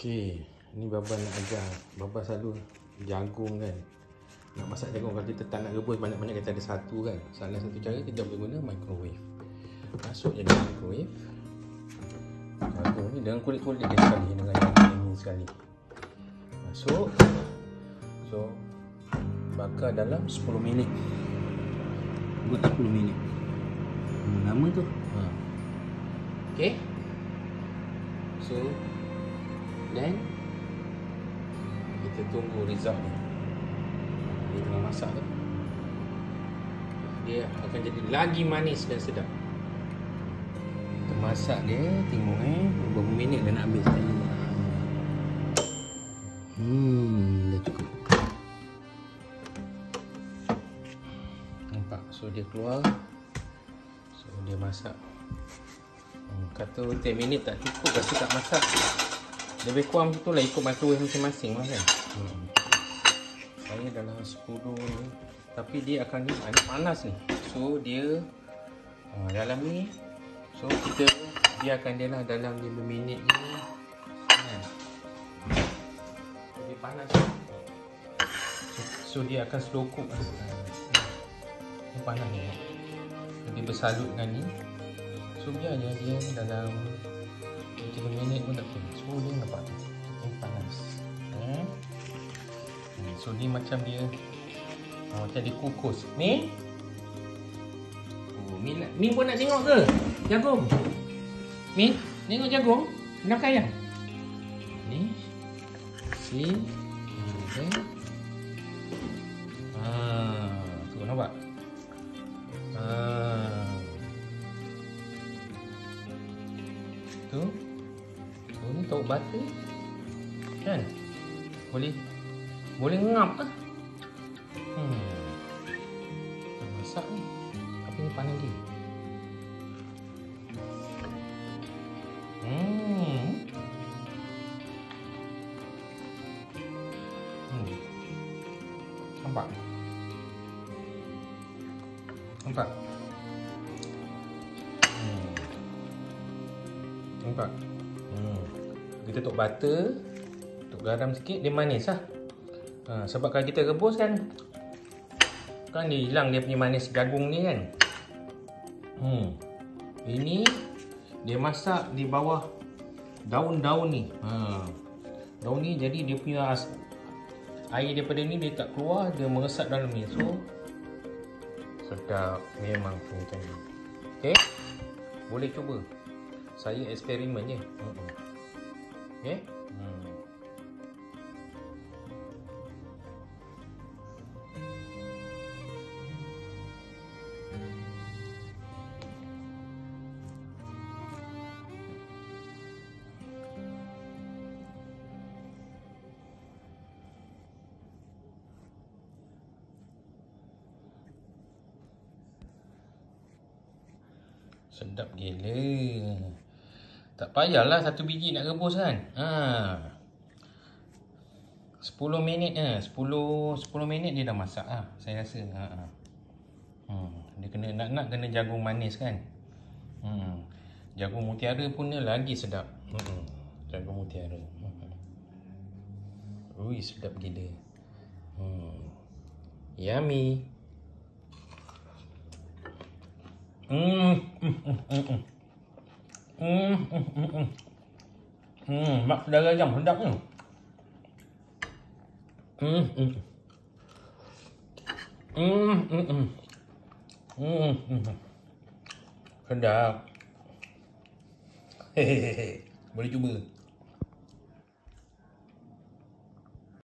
Okey, ni Baba nak ajar. Baba selalu jagung kan. Nak masak jagung, kalau kita tak nak rebus banyak-banyak, kita ada satu kan. Salah satu cara kita boleh guna microwave. Masuk je dalam microwave. Jagung ni dengan kulit-kulit dia sekali, dengan yang ini sekali. Masuk. So, bakar dalam 10 minit. Buat 10 minit. Lama tu. Okey. So, dan kita tunggu result ni. Dia tengah masak tu. Dia akan jadi lagi manis dan sedap. Kita masak dia, tengok berapa minit dah nak habis tadi. Dah cukup. Nampak? So dia keluar. So dia masak. Kata 10 minit tak cukup, rasa tak masak. Lebih kurang betul lah, ikut microwave masing-masing lah kan. Saya dalam 10 ni, tapi dia akan ni panas ni. So dia dalam ni, so kita biarkan dia lah dalam 5 minit ni kan. Dia panas. So dia akan slow cook lah. Dia panas ni. Dia bersalut dengan ni. So biar je dia dalam 3 minit pun tak apa. So dia nampak tu, dia panas. So ni macam dia macam dia kukus. Ni Mi pun nak tengok ke jagung? Mi, tengok jagung. Nak kaya? Ni si okay. Tu nampak? Tu ni tahu butter kan? Boleh ngap lah. Masak ni, tapi ni panas lagi. Nampak? Nampak? Nampak? Kita tuk butter, tuk garam sikit, dia manis lah. Sebab kalau kita rebus kan dia hilang dia punya manis jagung ni kan. Ini dia masak di bawah daun-daun ni. Daun ni jadi dia punya air daripada ni dia tak keluar, dia meresap dalam ni. So sedap memang punya tadi. Okey, boleh cuba. Saya eksperimen je. Okey. Sedap gila. Tak payahlah satu biji nak rebus kan. 10 minit 10 minit dia dah masak saya rasa. Dia kena nak kena jagung manis kan. Jagung mutiara pun lagi sedap. Jagung mutiara. Ui, sedap gila. Yummy. Mak saudara jam sedap ni. Sedap. Boleh cuba.